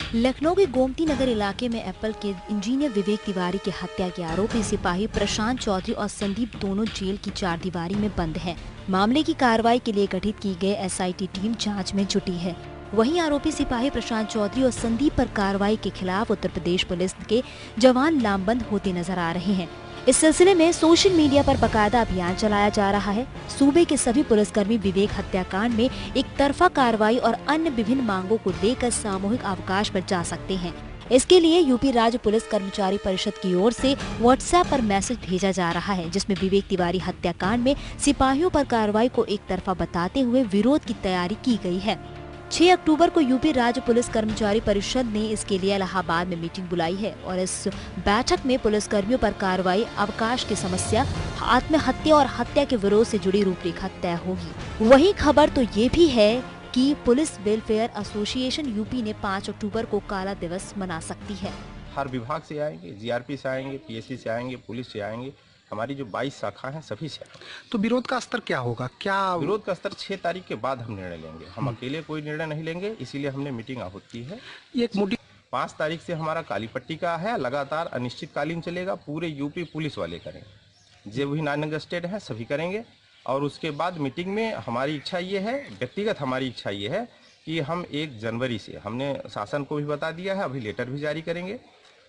लखनऊ के गोमती नगर इलाके में एप्पल के इंजीनियर विवेक तिवारी की हत्या के आरोपी सिपाही प्रशांत चौधरी और संदीप दोनों जेल की चारदीवारी में बंद हैं। मामले की कार्रवाई के लिए गठित की गई एसआईटी टीम जांच में जुटी है। वहीं आरोपी सिपाही प्रशांत चौधरी और संदीप पर कार्रवाई के खिलाफ उत्तर प्रदेश पुलिस के जवान लामबंद होते नजर आ रहे हैं। इस सिलसिले में सोशल मीडिया पर बाकायदा अभियान चलाया जा रहा है। सूबे के सभी पुलिसकर्मी विवेक हत्याकांड में एक तरफा कार्रवाई और अन्य विभिन्न मांगों को लेकर सामूहिक अवकाश पर जा सकते हैं। इसके लिए यूपी राज्य पुलिस कर्मचारी परिषद की ओर से व्हाट्सएप पर मैसेज भेजा जा रहा है, जिसमें विवेक तिवारी हत्याकांड में सिपाहियों पर कार्रवाई को एक तरफा बताते हुए विरोध की तैयारी की गई है। 6 अक्टूबर को यूपी राज्य पुलिस कर्मचारी परिषद ने इसके लिए इलाहाबाद में मीटिंग बुलाई है और इस बैठक में पुलिसकर्मियों पर कार्रवाई, अवकाश की समस्या, आत्महत्या और हत्या के विरोध से जुड़ी रूपरेखा तय होगी। वही खबर तो ये भी है कि पुलिस वेलफेयर एसोसिएशन यूपी ने 5 अक्टूबर को काला दिवस मना सकती है। हर विभाग से आएंगे, जीआरपी से आएंगे, पीएससी से आएंगे, पुलिस से आएंगे, हमारी जो 22 शाखा हैं सभी से। तो विरोध का स्तर क्या होगा? क्या विरोध का स्तर 6 तारीख के बाद हम निर्णय लेंगे। हम अकेले कोई निर्णय नहीं लेंगे, इसीलिए हमने मीटिंग आहूत की है। ये 5 तारीख से हमारा काली पट्टी का है, लगातार अनिश्चितकालीन चलेगा। पूरे यूपी पुलिस वाले करेंगे, जो भी नॉन एंगस्टेड हैं सभी करेंगे। और उसके बाद मीटिंग में हमारी इच्छा ये है, व्यक्तिगत हमारी इच्छा ये है कि हम 1 जनवरी से, हमने शासन को भी बता दिया है, अभी लेटर भी जारी करेंगे,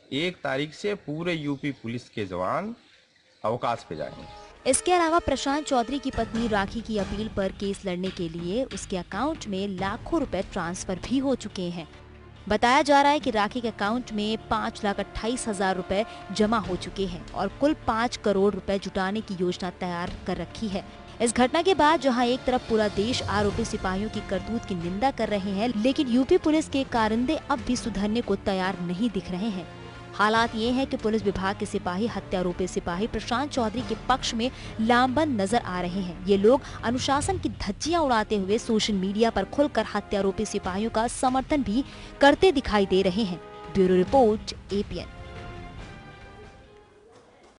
1 तारीख से पूरे यूपी पुलिस के जवान अवकाश पे जाएंगे। इसके अलावा प्रशांत चौधरी की पत्नी राखी की अपील पर केस लड़ने के लिए उसके अकाउंट में लाखों रुपए ट्रांसफर भी हो चुके हैं। बताया जा रहा है कि राखी के अकाउंट में 5,28,000 रुपए जमा हो चुके हैं और कुल 5 करोड़ रुपए जुटाने की योजना तैयार कर रखी है। इस घटना के बाद जहां एक तरफ पूरा देश आरोपी सिपाहियों की करतूत की निंदा कर रहे हैं, लेकिन यूपी पुलिस के कारिंदे अब भी सुधरने को तैयार नहीं दिख रहे हैं। हालात ये है कि पुलिस विभाग के सिपाही हत्यारोपी सिपाही प्रशांत चौधरी के पक्ष में लामबंद नजर आ रहे हैं। ये लोग अनुशासन की धज्जियां उड़ाते हुए सोशल मीडिया पर खुलकर हत्यारोपी सिपाहियों का समर्थन भी करते दिखाई दे रहे हैं। Bureau report, APN।